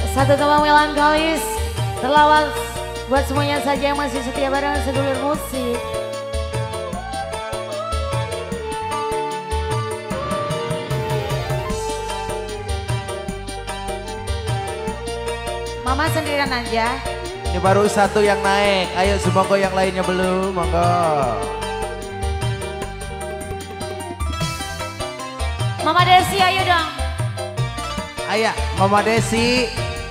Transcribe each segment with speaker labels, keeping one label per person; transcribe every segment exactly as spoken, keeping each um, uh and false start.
Speaker 1: Satu tema melankolis terlawas buat semuanya saja yang masih setia bareng sedulur musik. Mama sendirian aja.
Speaker 2: Ini baru satu yang naik. Ayo semoga yang lainnya belum. Monggo.
Speaker 1: Mama Desi ayo dong.
Speaker 2: Ayo Mama Desi.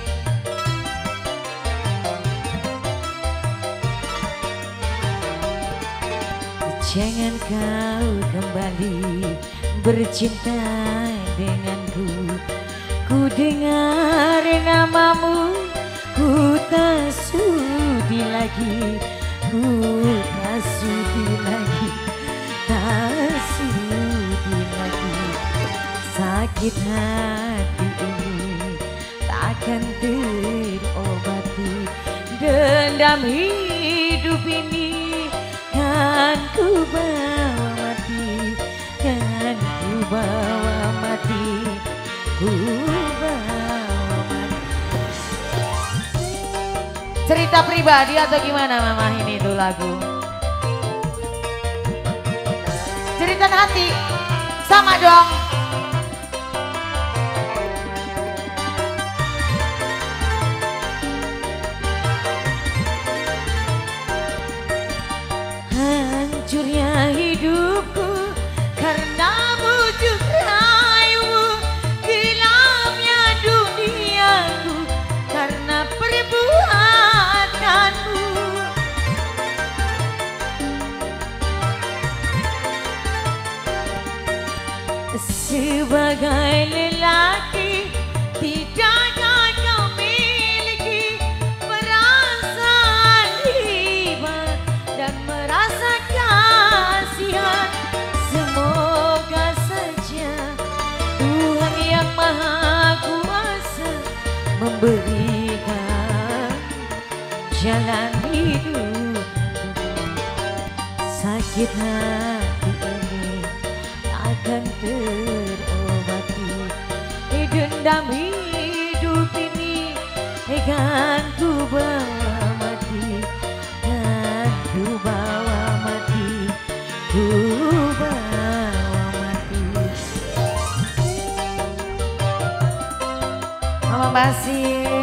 Speaker 1: Jangan kau kembali bercinta denganku. Ku dengar namamu, ku tak sudi lagi, ku tak sudi lagi, tak sudi lagi. Sakit hati ini takkan terobati, dendam hidup ini kan ku bawa mati, kan ku bawa mati, ku bawa mati. Cerita pribadi atau gimana mama ini tuh lagu? Cerita hati, sama dong. Hancurnya hidupku karena bujuk rayumu, gelapnya duniaku karena perbuatanmu. Sebagai lelaki tidakkah kau miliki perasaan riba dan merasa kasihan? Semoga saja Tuhan yang Maha Kuasa memberikan jalan hidup. Sakit hati ini akan terobati, dendam hidup ini kan ku bawa mati, kan ku bawa mati, ku bawa mati. Mama Basil.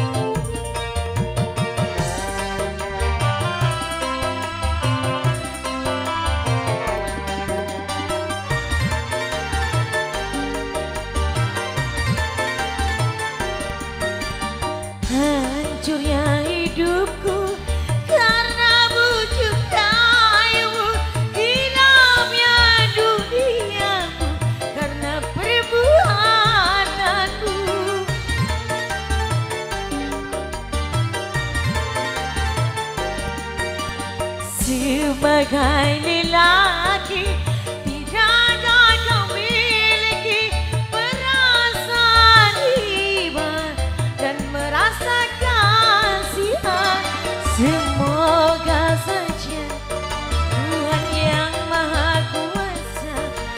Speaker 1: Hancurnya hidupku karena bujuk rayumu, gelapnya duniaku karena perbuatanmu. Sebagai lelaki tidakkah kau miliki perasaan iba dan merasa kasihan? Semoga saja Tuhan yang Maha Kuasa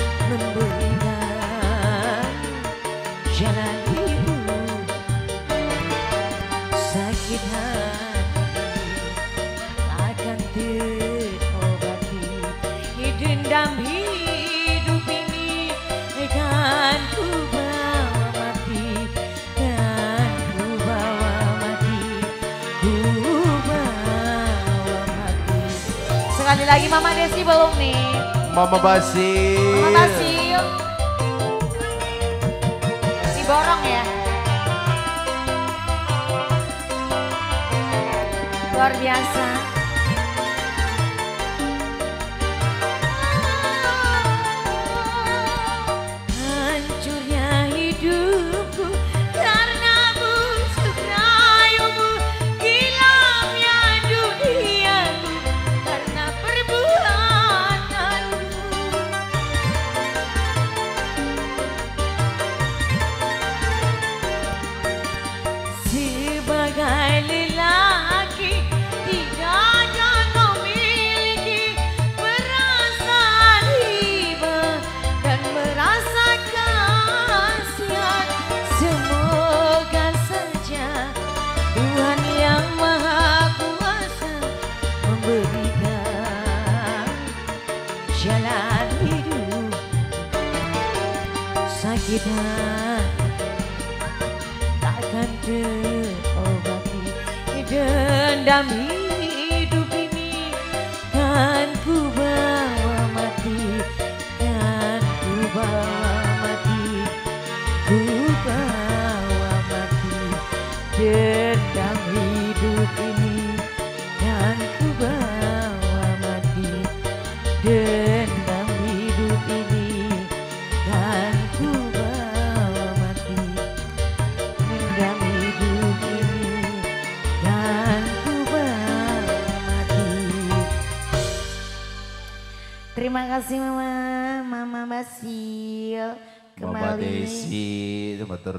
Speaker 1: memberikan jalan hidup. Sakit hati akan terobati, dendam hidup ini kan ku bawa mati, kan ku bawa mati, ku bawa mati. Sekali lagi Mama Desi belum nih?
Speaker 2: Mama Basil.
Speaker 1: Mama Basil. Si borong ya. Luar biasa. Hancurnya hidupku karena bujuk rayumu, gelapnya duniaku karena perbuatanmu. Sebagai lelaki tidak dan takkan terobati dendam hidup ini kan ku bawa mati, kan ku bawa mati, ku bawa mati dendam hidup ini kan ku bawa mati, dendam hidup ini kan ku bawa mati, dendam hidup ini kan ku bawa mati. Terima kasih Mama, Mama Basil
Speaker 2: Mama
Speaker 1: kembali.
Speaker 2: Desi, itu motor